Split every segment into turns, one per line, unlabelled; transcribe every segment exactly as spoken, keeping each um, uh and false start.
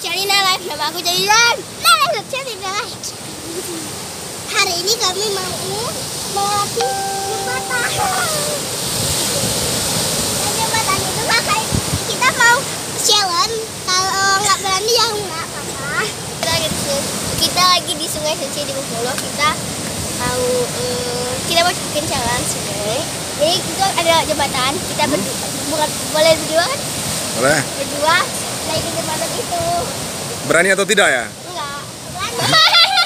Channel Live. Nama aku jadi Lan. Lan Channel Live. Hari ini kami mau melatih jembatan. Dan jembatan itu makanya kita mau challenge. Kalau nggak berani ya nggak apa-apa. Kita lagi di kita lagi di Sungai Suci di Bengkulu. Kita mau um, kita mau bikin challenge sebenarnya. Jadi itu ada jembatan. Kita berdua, bukan boleh berdua kan?
Boleh.
Berdua naik ke jembatan itu.
Berani atau tidak ya?
Enggak, berani.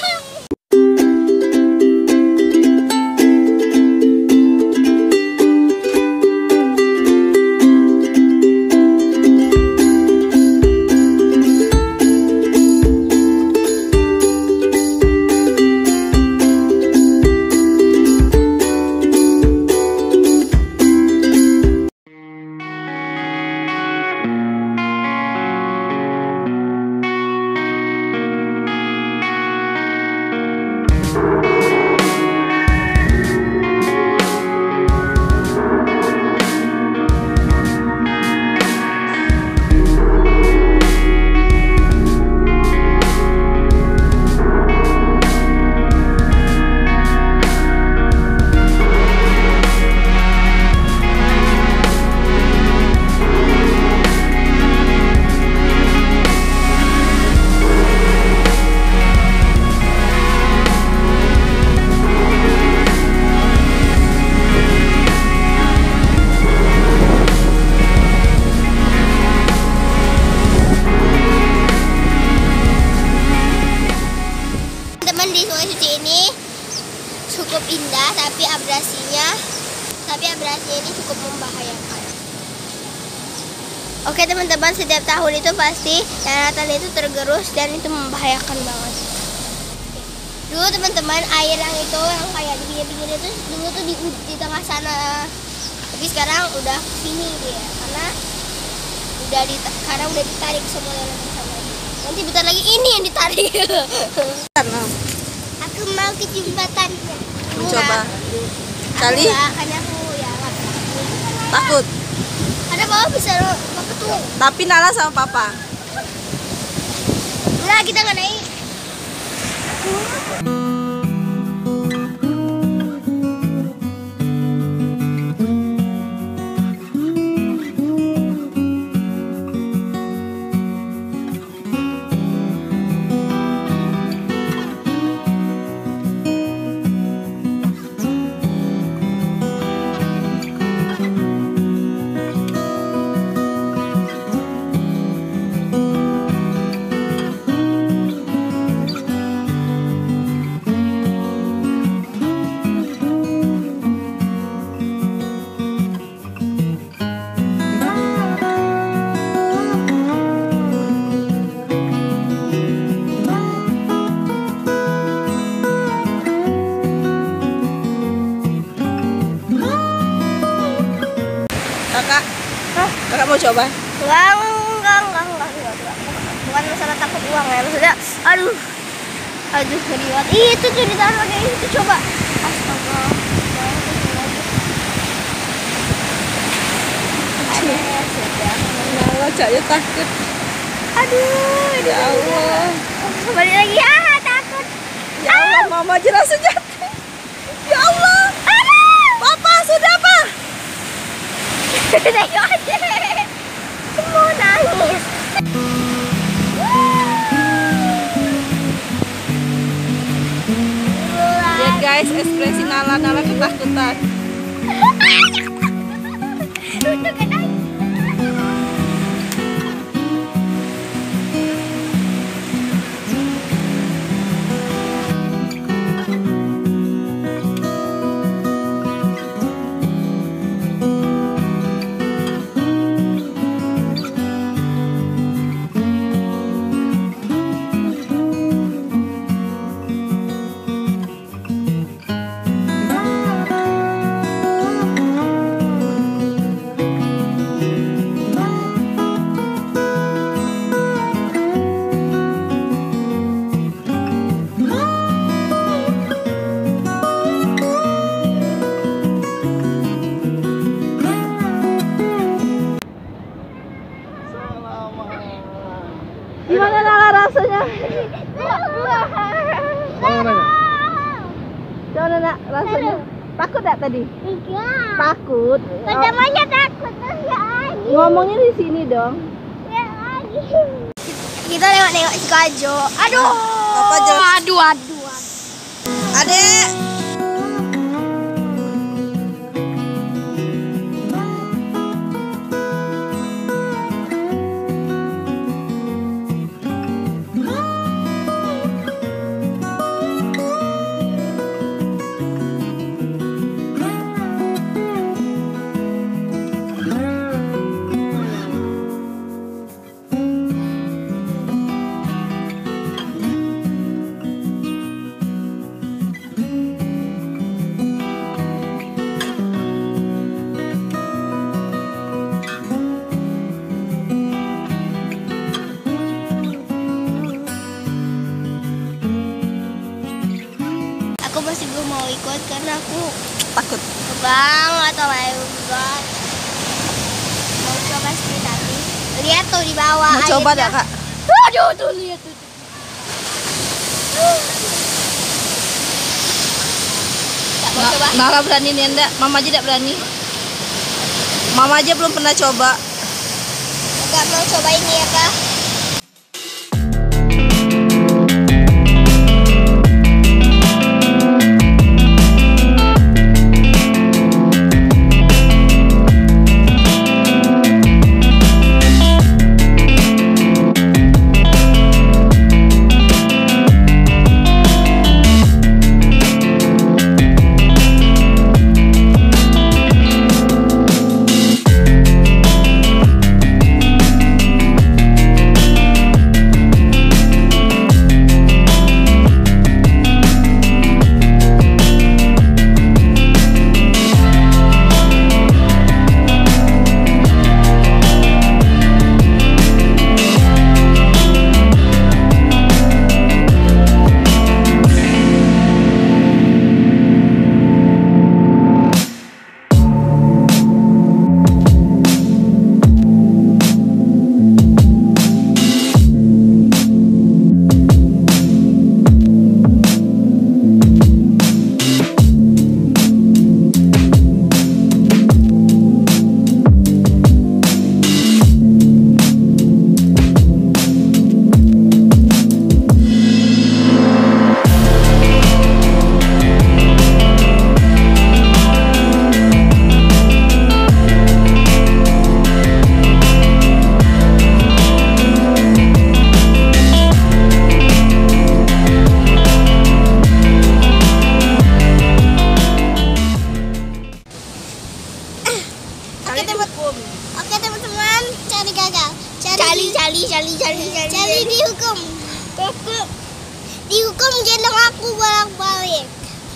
Di Sungai Suci ini cukup indah, tapi abrasinya tapi abrasinya ini cukup membahayakan. Oke teman-teman, setiap tahun itu pasti daratan itu tergerus dan itu membahayakan banget. Dulu teman-teman, air yang itu yang kayak di pinggir-pinggir itu dulu tuh di, di tengah sana, tapi sekarang udah kesini dia karena udah di karena udah ditarik semua dari sana. Nanti bentar lagi ini yang ditarik. Aku mau ke jembatannya.
Coba. Kali.
Kan aku ya
takut.
Ada bawah bisa apa tuh?
Tapi Nala sama Papa.
Enggak, kita nggak naik.
Kakak, Hah? kakak mau coba?
Enggak, enggak, enggak, enggak, enggak, enggak. Bukan masalah takut uang ya, maksudnya, aduh, aduh, ngeriwat. Itu tuh ditaruh kayak itu, coba. Astaga.
Nala Cahyo takut.
Aduh,
Ya Allah.
Kembali lagi, ah, takut.
Ya Allah, Mama jelas sejati. Ya Allah.
Aduh.
Papa, sudah Pak.
Tengok aja. Semua nangis.
Lihat guys, ekspresi Nala, Nala ketakutan.
Lucu kan?
Gimana Nala rasanya?
Mau nanya?
Gimana nak rasanya? Takut tak tadi?
Enggak.
Takut.
Pertamanya takut terus ya lagi.
Ngomongnya di sini dong.
Ya lagi. Kita nengok-nengok si Kajo. Aduh.
Apa Jo?
Aduh, aduh.
Adek.
Aku masih belum mau ikut karena aku
Takut.
banget, oh my god. Mau coba sih tadi. Lihat tuh di bawah.
Mau coba
airnya.
tak Kak?
Aduh, tuh lihat tuh. Tak mau coba.
Nala berani nih enggak? Mama aja tidak berani. Mama aja belum pernah coba.
Enggak mau coba ini ya kak. Oke teman-teman, cari gagal. Cari cari cari cari cari. Cari dihukum. Hukum. Dihukum gendong aku bolak-balik.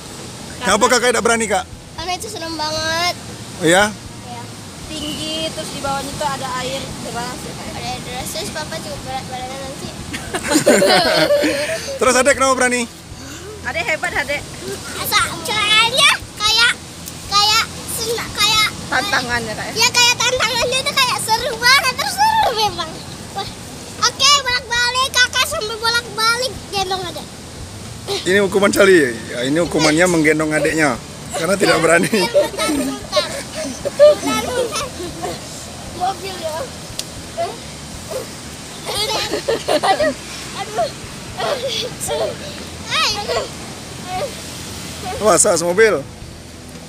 Kenapa kakak tidak berani kak?
Karena itu seneng banget.
Oh ya?
Ya.
Tinggi, terus di bawahnya tuh ada air deras.
Ada deras, terus papa juga berat badannya nanti.
Terus adek kenapa berani?
Adek hebat adek.
Asa caranya kayak kayak senang kayak
Tantangannya kayak.
ya kayak tantangannya itu kayak seru banget, terus seru memang. Wah. Oke, bolak-balik kakak sampai bolak-balik gendong ada.
Ini hukuman Cali. Ya, ini hukumannya menggendong adeknya karena tidak berani.
Bentar, bentar. Bentar, bentar. Mobil ya. Aduh, aduh. Aduh.
Wah, sas mobil.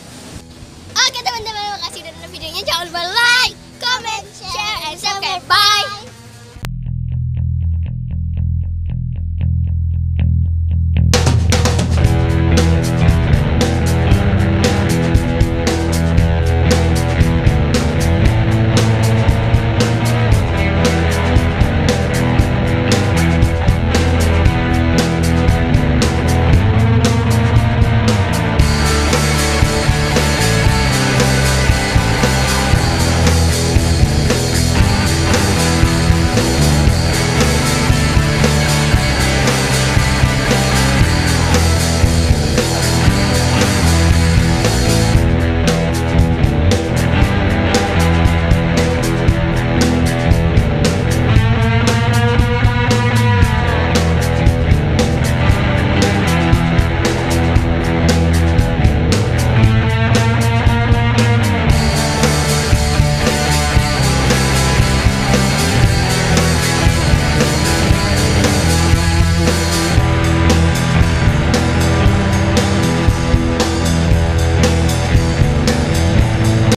Oke teman-teman, makasih udah nonton videonya. Jangan lupa like, comment, share, and subscribe. Bye.